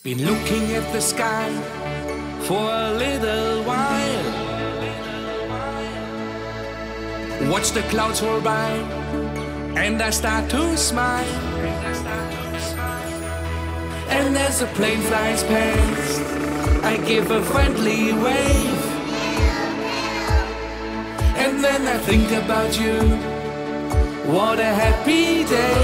Been looking at the sky for a little while. Watch the clouds roll by and I start to smile. And as a plane flies past, I give a friendly wave. And then I think about you, what a happy day.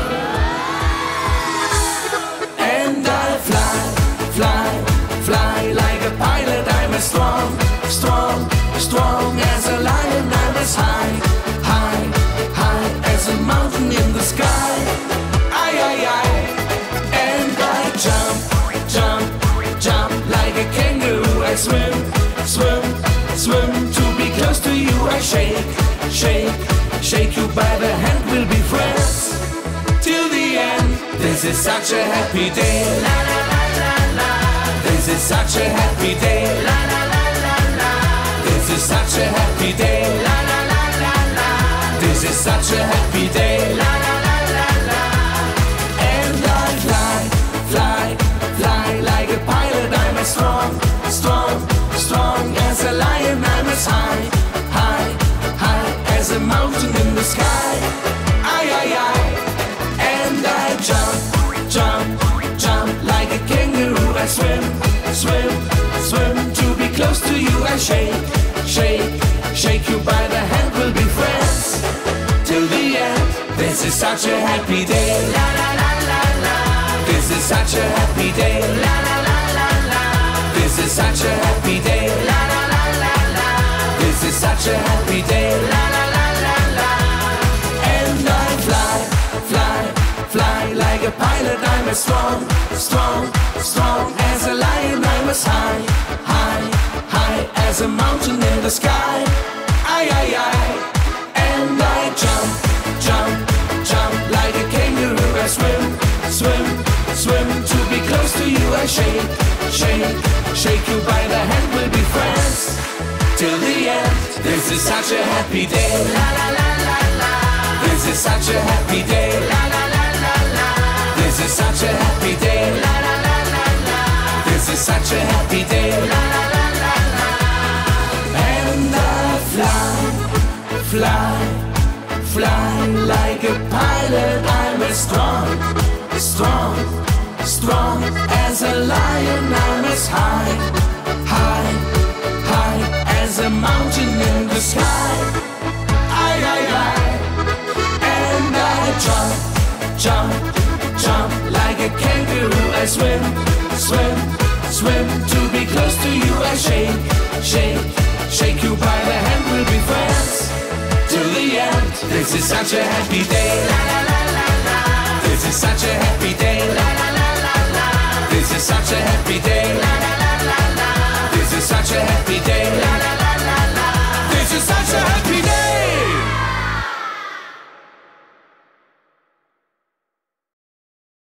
And I fly, fly, fly like a pilot. I'm as strong, strong, strong as a lion. I'm as high, high, high as a mountain in the sky. Aye, aye, aye. And I jump, jump, jump like a kangaroo. I swim, swim, swim to be close to you. I shake, shake, shake you by the hand. We'll be friends till the end. This is such a happy day. La la la la la. This is such a happy day. La la la la la. This is such a happy day. La la la la la. This is such a happy day. La la la la la. And I fly, fly, fly like a pilot. I'm as strong, strong, strong as a lion. I'm as high, high, high as a mountain in the sky. Aye, aye, aye. And I jump, jump, jump like a kangaroo. I swim, swim, swim to be close to you. I shake, shake, shake you by the hand. We'll be friends till the end. This is such a happy day. La la la la la. This is such a happy day. La la la la la. This is such a happy day. La la la la la. This is such a happy day. La la la la la. And I fly, fly, fly like a pilot. I'm as strong, strong, strong as a lion. I'm as high, high, high as a mountain in the sky. Aye, aye, aye. And I jump, jump, jump like a kangaroo. I swim, swim, swim to be close to you. I shake, shake, shake you by the hand. We'll be friends till the end. This is such a happy day. La la la la la. This is such a happy day. La la la la la. This is such a happy day. La la la la la. This is such a happy day. La la la la la. And I fly, fly, fly like a pilot. I'm as strong, strong, strong as a lion. I'm as high, high, high as a mountain in the sky. Aye, aye, aye. And I jump, jump, jump like a kangaroo. I swim, swim, swim to be close to you. I shake, shake, shake you by the hand. We'll be friends till the end. This is such a happy day. La la la la la. This is such a